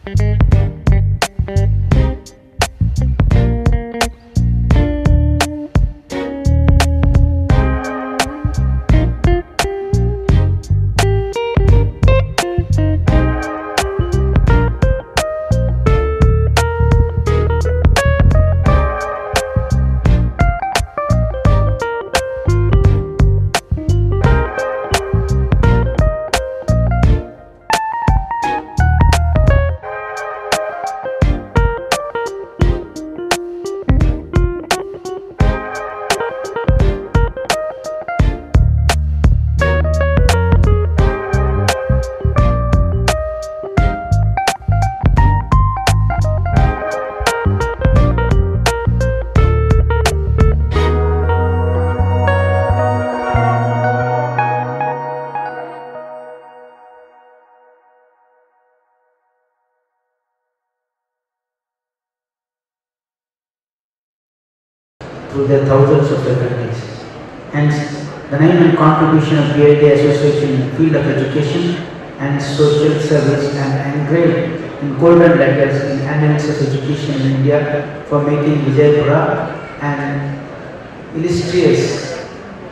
through their thousands of faculties. Hence, the name and contribution of BID Association in the field of education and social service and engraved in golden letters in annals of education in India for making Vijaypura an illustrious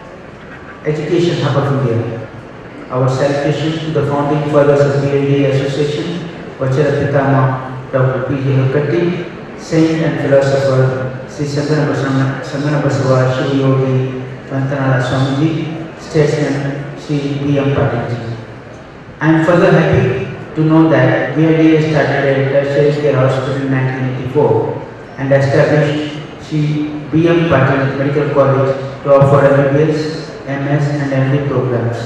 education hub of India. Our salutation to the founding fathers of BID Association, Vachara Pitama Dr. P. J. Hulkatti, saint and philosopher Sri Sangana Basava Shiv Yogi Pantanala Swamiji, statesman Sri B. M. Patilji. I am further happy to know that BID started a tertiary care hospital in 1984 and established Sri B. M. Patil Medical College to offer MBBS, MS and MD programs.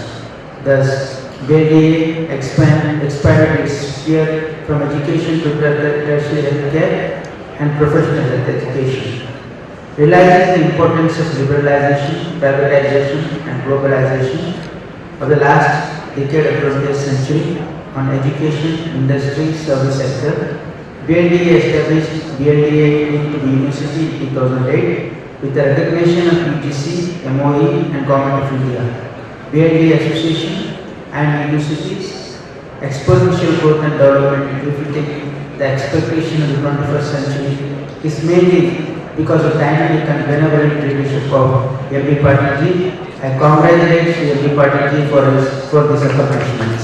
Thus, BID expanded its sphere from education to tertiary healthcare and professional health education. Realizing the importance of liberalization, privatization and globalization of the last decade of the 20th century on education, industry, service sector, BID established BID to the university in 2008 with the recognition of UGC, MOE and Government of India. BID Association and universities, exponential growth and development befitting the expectation of the 21st century is mainly because of dynamic and benevolent leadership of M.B. Patilji. I congratulate Sri M.B. Patilji for these accomplishments.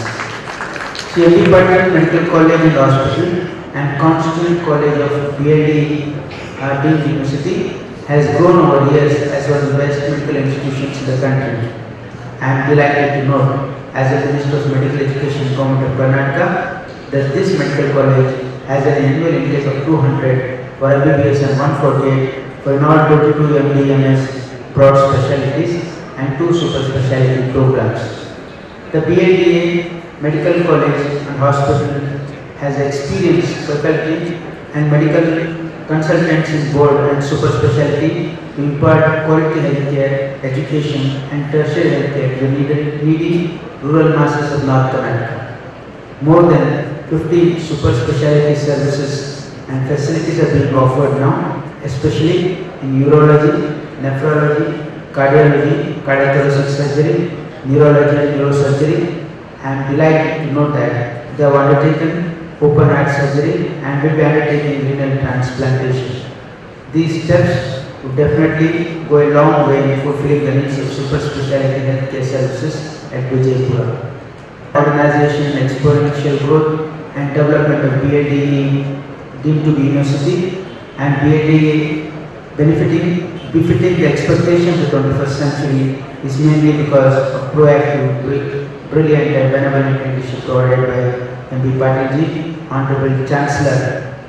Sri M.B. Patil Medical College and Hospital and Constituent College of BID Deemed University has grown over years as one of the best medical institutions in the country. I am delighted to note, as the Minister of Medical Education Government of Karnataka, that this medical college has an annual intake of 200 for MBBS and 148 for non-22 MD/MS broad specialties and 2 super specialty programs. The BIDA Medical College and Hospital has experienced faculty and medical consultants in board and super specialty to impart quality healthcare, education and tertiary healthcare to the needy rural masses of North Karnataka. More than 50 super specialty services and facilities are being offered now, especially in urology, nephrology, cardiology, cardiothoracic surgery, neurology and neurosurgery. I am delighted to note that they have undertaken open heart surgery and will be undertaking renal transplantation. These steps would definitely go a long way in fulfilling the needs of super specialty healthcare services at Vijaypura. Organization, exponential growth and development of BID deemed to be university and BID befitting the expectation of the 21st century is mainly because of proactive, brilliant and benevolent leadership provided by M.B. Patilji, Honorable Chancellor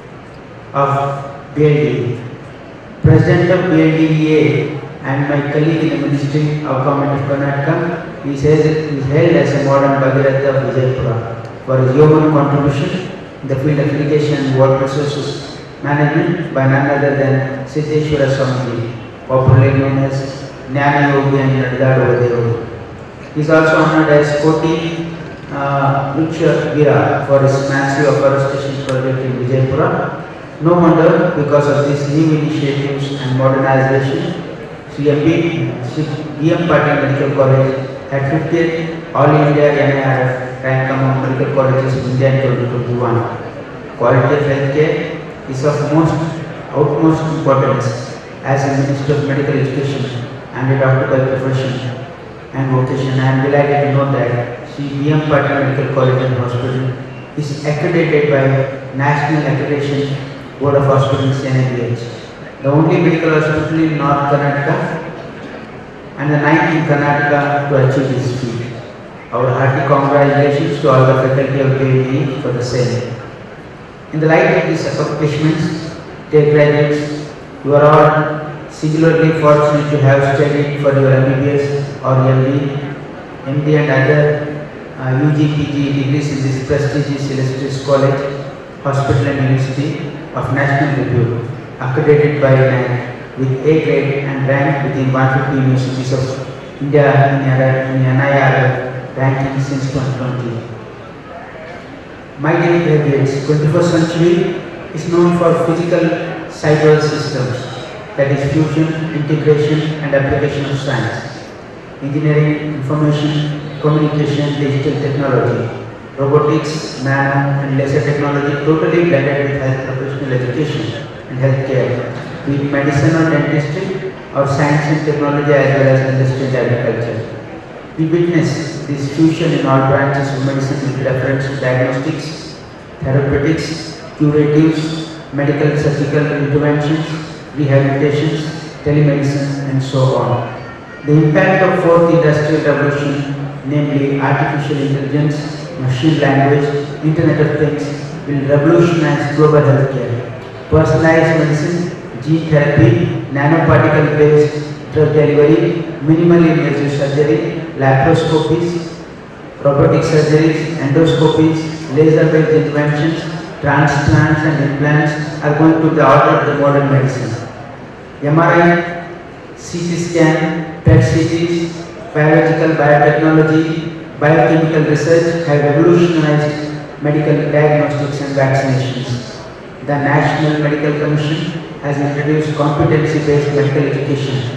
of BID. President of BIDEA and my colleague in the Ministry of Government of Karnataka is hailed as a modern Bhagirath of Vijaypura for his yeoman contribution in the field of irrigation and water resources management by none other than Siddheshwara Swamiji, popularly known as Jnana Yogi and Nadadadu Devu. He is also honored as Koti Vriksha Veera for his massive afforestation project in Vijaypura. No wonder, because of these new initiatives and modernization, Sri B. M. Patil Medical College had 50th All India NIRF rank among medical colleges in India in 2021. quality of healthcare is of utmost importance as a Minister of Medical Education and a doctor by profession and vocation. I am delighted to know that Sri B.M. Patil Medical College and Hospital is accredited by National Accreditation Board of Hospitals (NABH), the only medical hospital in North Karnataka and the 9th in Karnataka to achieve this feat. Our hearty congratulations to all the faculty of KUE for the same. In the light of these accomplishments, dear graduates, you are all singularly fortunate to have studied for your MBBS or MD and other UG, PG degrees in this prestigious illustrious college, hospital and university of national repute, accredited by NAC with A grade and ranked within 150 universities of India in NIR ranking since 2020. My dear graduates, 21st century is known for physical cyber systems, that is fusion, integration and application of science, engineering, information, communication, digital technology, robotics, nano and laser technology totally blended with health professional education and healthcare, be it medicine or dentistry or science and technology as well as industry and agriculture. We witness this fusion in all branches of medicine with reference to diagnostics, therapeutics, curatives, medical surgical interventions, rehabilitations, telemedicine and so on. The impact of fourth industrial revolution, namely artificial intelligence, machine language, Internet of Things, will revolutionize global healthcare. Personalized medicine, gene therapy, nanoparticle based drug delivery, minimally invasive surgery, laparoscopies, robotic surgeries, endoscopies, laser-based interventions, transplants and implants are going to the order of the modern medicine. MRI, CT scan, PET CTs, biological biotechnology, biochemical research have revolutionized medical diagnostics and vaccinations. The National Medical Commission has introduced competency-based medical education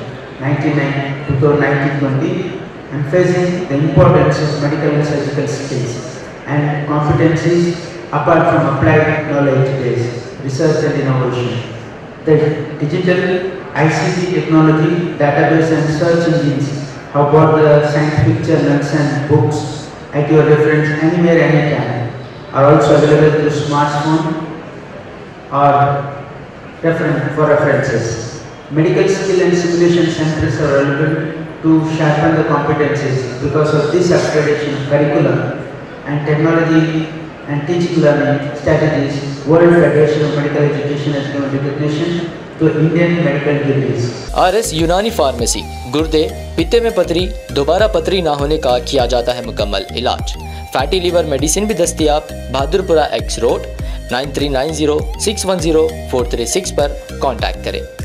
1920, emphasizing the importance of medical and surgical skills and competencies apart from applied knowledge-based research and innovation. The digital ICT technology, database and search engines have brought the scientific journals and books at your reference anywhere, anytime, are also available through smartphone or for references. Medical skill and simulation centers are available to sharpen the competencies because of this accreditation curriculum and technology and teaching learning strategies. World Federation of Medical Education has given recognition to Indian medical degrees. RS Unani pharmacy, गुर्दे, पित्ते में पथरी, दोबारा पथरी ना होने का किया जाता है मुकम्मल इलाज। फैटी लीवर मेडिसिन भी दस्तयाब। बहादुरपुरा X रोड 9390610436 पर कांटेक्ट करें।